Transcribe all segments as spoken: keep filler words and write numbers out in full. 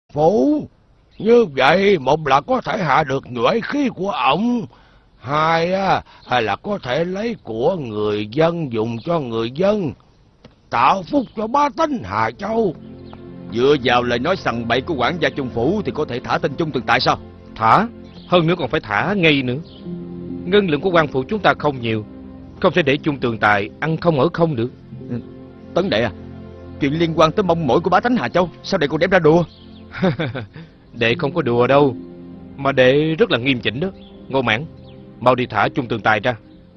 phủ. Như vậy một là có thể hạ được nhuệ khí của ổng, hai á là có thể lấy của người dân dùng cho người dân, tạo phúc cho bá tánh Hà Châu. Dựa vào lời nói sằng bậy của quản gia Trung phủ thì có thể thả tên Trung Tường Tài sao? Thả, hơn nữa còn phải thả ngay nữa. Ngân lượng của quan phủ chúng ta không nhiều, không thể để Trung Tường Tài ăn không ở không được. Tấn đệ à, chuyện liên quan tới mong mỏi của bá tánh Hà Châu, sao đệ còn đem ra đùa? Đệ không có đùa đâu, mà đệ rất là nghiêm chỉnh đó. Ngô Mãn, mau đi thả Trung Tường Tài ra.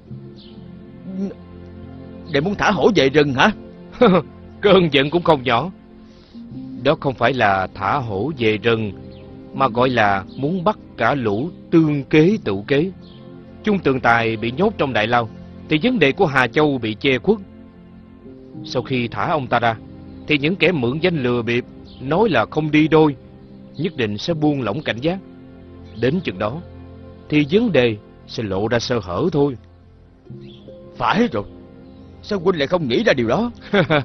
Đệ muốn thả hổ về rừng hả? Cơn giận cũng không nhỏ. Đó không phải là thả hổ về rừng, mà gọi là muốn bắt cả lũ tương kế tự kế. Trung Tường Tài bị nhốt trong đại lao thì vấn đề của Hà Châu bị che khuất. Sau khi thả ông ta ra thì những kẻ mượn danh lừa bịp nói là không đi đôi nhất định sẽ buông lỏng cảnh giác. Đến chừng đó thì vấn đề sẽ lộ ra sơ hở thôi. Phải rồi, sao huynh lại không nghĩ ra điều đó?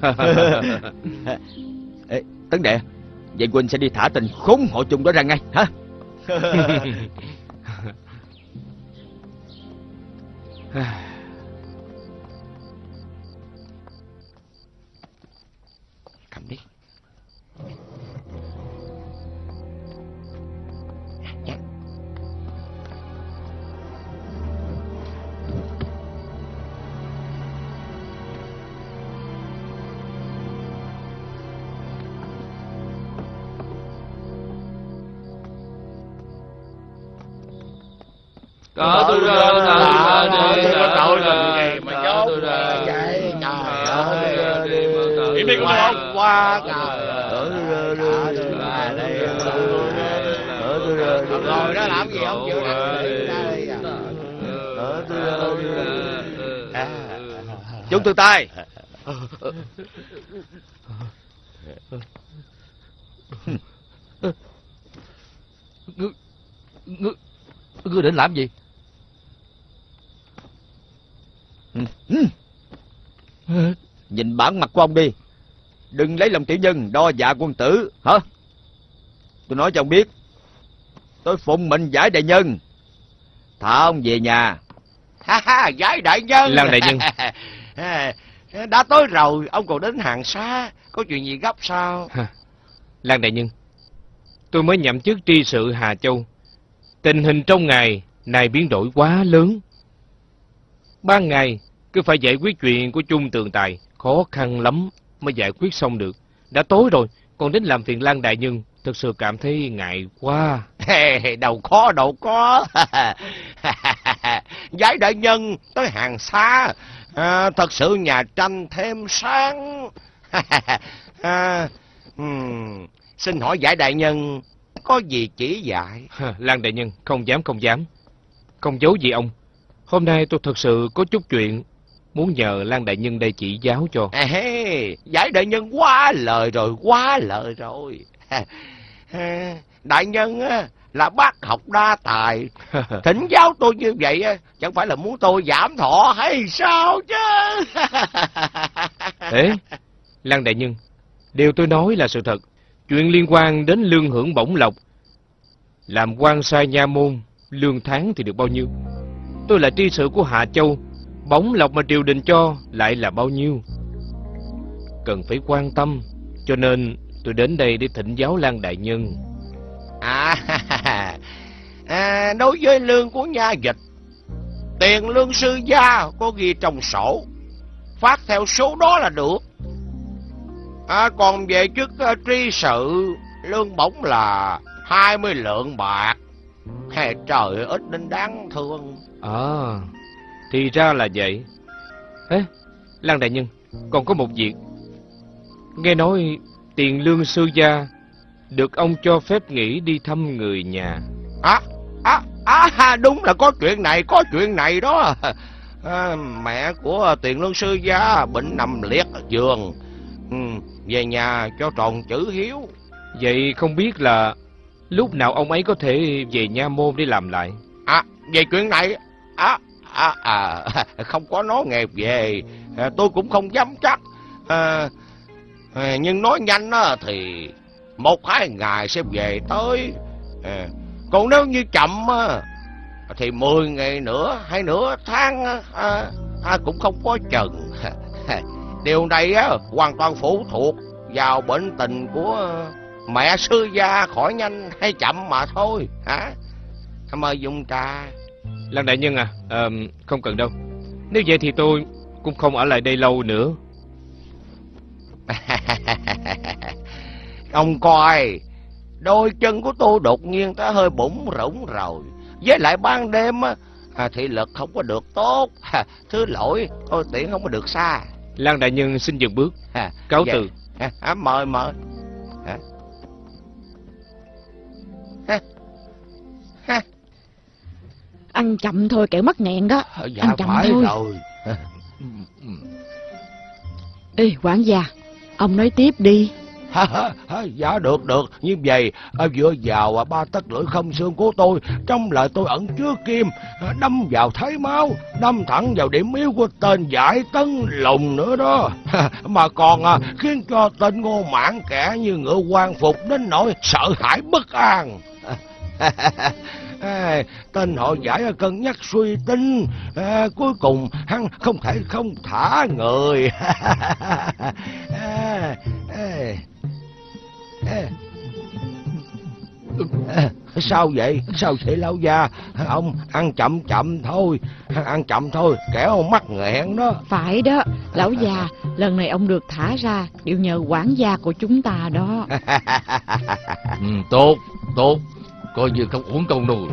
Ê, Tấn đệ, vậy huynh sẽ đi thả tình khốn họ Trung đó ra ngay hả? Cầm đi. Cỡ tôi ra, cỡ tôi ra, có tội cỡ gì mà nhốt tôi ra. vậy? Trời ơi, im đi quá quá trời ơi. Rồi đó làm gì không chịu Trung Tường Tài, Ngươi, ngươi, ngươi định làm gì? nhìn bản mặt của ông đi, đừng lấy lòng tiểu nhân đo dạ quân tử hả? Tôi nói cho ông biết, tôi phụng mệnh giải đại nhân, thả ông về nhà. Ha ha, giải đại nhân. Lan đại nhân. Đã tới rồi, ông còn đến hàng xa, có chuyện gì gấp sao? Lan đại nhân, tôi mới nhậm chức tri sự Hà Châu. Tình hình trong ngày này biến đổi quá lớn. Ban ngày cứ phải giải quyết chuyện của Trung Tường Tài, khó khăn lắm mới giải quyết xong được. Đã tối rồi, còn đến làm phiền Lan đại nhân, thật sự cảm thấy ngại quá. Đâu có, đâu có. Giải đại nhân tới hàng xa, à, thật sự nhà tranh thêm sáng. à, hmm, xin hỏi giải đại nhân có gì chỉ dạy? Lan đại nhân, không dám không dám, không giấu gì ông. Hôm nay tôi thật sự có chút chuyện muốn nhờ Lan đại nhân đây chỉ giáo cho. À, giải đại nhân quá lời rồi, quá lời rồi. Đại nhân á là bác học đa tài, thỉnh giáo tôi như vậy á, chẳng phải là muốn tôi giảm thọ hay sao chứ? Ê, Lan đại nhân, điều tôi nói là sự thật. Chuyện liên quan đến lương hưởng bổng lộc, làm quan sai nha môn, lương tháng thì được bao nhiêu? Tôi là tri sự của Hạ Châu, bổng lộc mà triều đình cho lại là bao nhiêu? Cần phải quan tâm, cho nên tôi đến đây để thỉnh giáo Lan đại nhân. À, à đối với lương của nha dịch, tiền lương sư gia có ghi trong sổ, phát theo số đó là được. À, còn về chức uh, tri sự, lương bổng là hai mươi lượng bạc. Hè, trời, ít đến đáng thương. À, thì ra là vậy. Ê, Lan đại nhân, còn có một việc. Nghe nói tiền lương sư gia được ông cho phép nghỉ đi thăm người nhà. À, à, à đúng là có chuyện này, có chuyện này đó. À, mẹ của tiền lương sư gia bệnh nằm liệt ở giường, ừ, về nhà cho tròn chữ hiếu. Vậy không biết là lúc nào ông ấy có thể về nha môn để làm lại? À, về chuyện này à, à, à, không có nói nghề về, à, tôi cũng không dám chắc. À, à, nhưng nói nhanh á, thì một hai ngày sẽ về tới. À, còn nếu như chậm á, thì mười ngày nữa hay nửa tháng á, à, à, cũng không có chừng. Điều này á, hoàn toàn phụ thuộc vào bệnh tình của mẹ sư gia khỏi nhanh hay chậm mà thôi. Hả? Mời dùng trà. Lăng đại nhân à, à, không cần đâu. Nếu vậy thì tôi cũng không ở lại đây lâu nữa. Ông coi, đôi chân của tôi đột nhiên đã hơi bủng rủng rồi. Với lại ban đêm á, à, thị lực không có được tốt. À, thứ lỗi, tôi tiện không có được xa. Lăng đại nhân xin dừng bước. À, Cáo vậy, từ. À, à, mời mời. À. Ha. Ha. Ăn chậm thôi kẻo mắc nghẹn đó. Dạ Ăn chậm phải thôi. rồi. Ê quản gia, ông nói tiếp đi. Ha, ha, ha, dạ được được. Như vậy à, vừa vào à, ba tấc lưỡi không xương của tôi, trong lời tôi ẩn chứa kim, à, đâm vào thấy máu, đâm thẳng vào điểm yếu của tên Giải Tấn Lùng nữa đó. Ha, mà còn à, khiến cho tên Ngô Mãn kẻ như ngựa quan phục đến nỗi sợ hãi bất an. À, tên họ Giải cân nhắc suy tính, à, cuối cùng hắn không thể không thả người. à, à, à, à, sao vậy? Sao vậy lão gia? Ông ăn chậm chậm thôi, ăn chậm thôi, kẻo mắc nghẹn đó. Phải đó, lão già, lần này ông được thả ra đều nhờ quản gia của chúng ta đó. Ừ, tốt, tốt, coi như không uổng công đâu.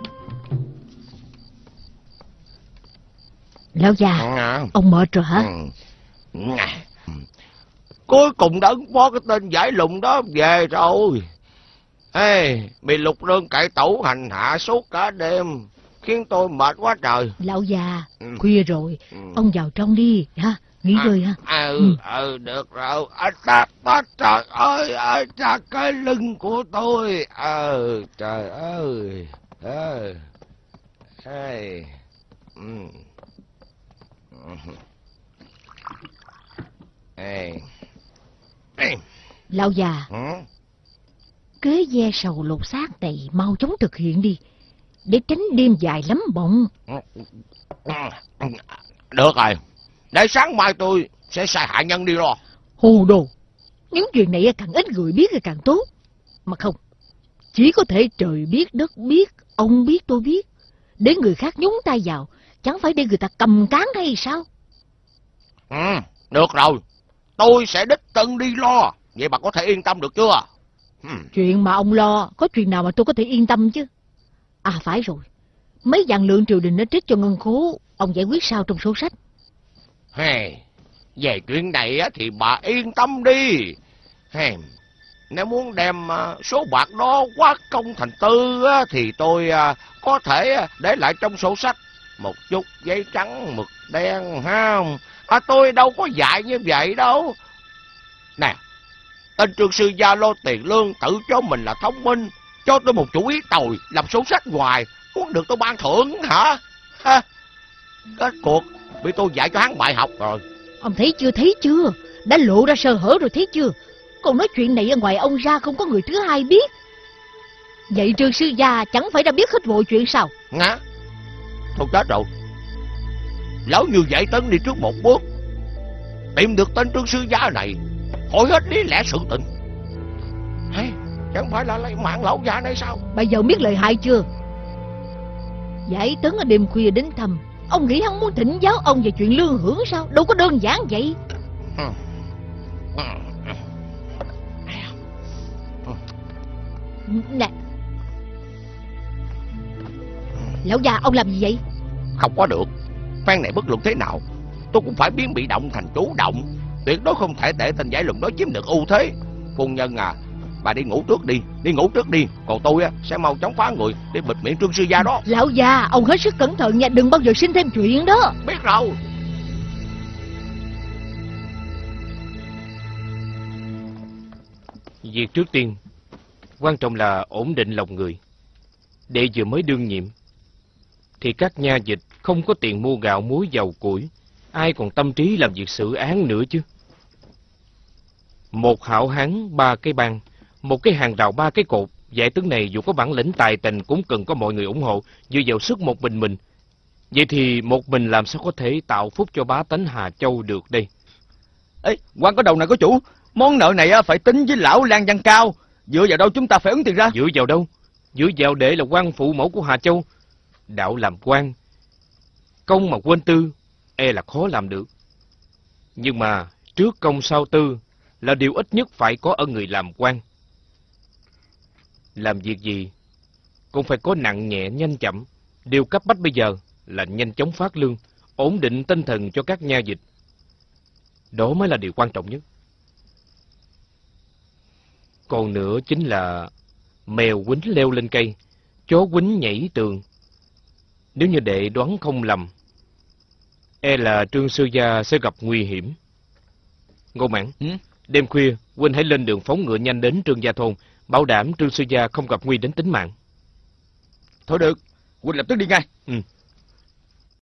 Lão già, ông mệt rồi hả? Cuối cùng đã ứng phó cái tên Giải Lùng đó về rồi. Ê, bị lục đơn cải tẩu hành hạ suốt cả đêm, khiến tôi mệt quá trời. Lão già, Ừ. khuya rồi, Ừ. ông vào trong đi, ha, nghỉ ngơi ha. À, ừ, Ừ. ừ, được rồi. À, ta, ta, trời ơi, ơi, ta, cái lưng của tôi. Ờ, trời ơi. Ờ. Ê. Ừ. Ê. Ê. Lão già, Ừ. kế ve sầu lột xác này mau chóng thực hiện đi, để tránh đêm dài lắm bọng. Được rồi. Để sáng mai tôi sẽ sai hạ nhân đi lo. Hồ đồ, nếu chuyện này càng ít người biết thì càng tốt. Mà không, chỉ có thể trời biết đất biết, ông biết tôi biết, để người khác nhúng tay vào, chẳng phải để người ta cầm cán hay sao? Ừ, được rồi. Tôi sẽ đích thân đi lo. Vậy bà có thể yên tâm được chưa? Ừ. Chuyện mà ông lo, có chuyện nào mà tôi có thể yên tâm chứ? À phải rồi, mấy vạn lượng triều đình nó trích cho ngân khố, ông giải quyết sao trong sổ sách? Hey, về chuyện này á, thì bà yên tâm đi. Hey, nếu muốn đem uh, số bạc đó quá công thành tư á, thì tôi uh, có thể uh, để lại trong sổ sách một chút giấy trắng mực đen ha. À, tôi đâu có dạy như vậy đâu. Nè, tên trương sư gia lô tiền lương tự cho mình là thông minh, cho tôi một chủ ý tồi làm sổ sách hoài, muốn được tôi ban thưởng hả? Ha? Kết cuộc bị tôi dạy cho hắn bài học rồi. Ông thấy chưa, thấy chưa? Đã lộ ra sơ hở rồi, thấy chưa? Còn nói chuyện này ở ngoài ông ra không có người thứ hai biết. Vậy trương sư gia chẳng phải đã biết hết mọi chuyện sao? Ngã, thôi chết rồi. Lão như vậy Tấn đi trước một bước, tìm được tên trương sư gia này, hỏi hết lý lẽ sự tình. Hay, chẳng phải là lấy mạng lão già này sao? Bây giờ biết lời hại chưa? Giải Tấn ở đêm khuya đến thăm, ông nghĩ hắn muốn thỉnh giáo ông về chuyện lương hưởng sao? Đâu có đơn giản vậy. Nè, lão già, ông làm gì vậy? Không có được. Phen này bất luận thế nào, tôi cũng phải biến bị động thành chủ động. Tuyệt đối không thể để tên Giải Lùng đó chiếm được ưu thế. Phu nhân à, bà đi ngủ trước đi, đi ngủ trước đi. Còn tôi á sẽ mau chóng phá người để bịt miệng trương sư gia đó. Lão già, ông hết sức cẩn thận nha, đừng bao giờ sinh thêm chuyện đó. Biết rồi. Việc trước tiên, quan trọng là ổn định lòng người. Đệ vừa mới đương nhiệm, thì các nha dịch không có tiền mua gạo muối dầu củi, ai còn tâm trí làm việc xử án nữa chứ. Một hảo hán ba cái bang, Một cái hàng rào ba cái cột, Vệ tướng này dù có bản lĩnh tài tình cũng cần có mọi người ủng hộ, dựa vào sức một mình mình. Vậy thì một mình làm sao có thể tạo phúc cho bá tánh Hà Châu được đây? Ê, quan có đầu này có chủ, món nợ này phải tính với lão Lan Văn Cao. Dựa vào đâu chúng ta phải ứng tiền ra? Dựa vào đâu? Dựa vào để là quan phụ mẫu của Hà Châu. Đạo làm quan, công mà quên tư, e là khó làm được. Nhưng mà trước công sau tư là điều ít nhất phải có ở người làm quan. Làm việc gì cũng phải có nặng nhẹ nhanh chậm. Điều cấp bách bây giờ là nhanh chóng phát lương, ổn định tinh thần cho các nha dịch. Đó mới là điều quan trọng nhất. Còn nữa chính là mèo quýnh leo lên cây, chó quýnh nhảy tường. Nếu như đệ đoán không lầm, e là Trương sư gia sẽ gặp nguy hiểm. Ngô Mãn, ừ? Đêm khuya huynh hãy lên đường phóng ngựa nhanh đến Trương Gia thôn, bảo đảm Trương sư gia không gặp nguy đến tính mạng. Thôi được, huynh lập tức đi ngay. Ừ.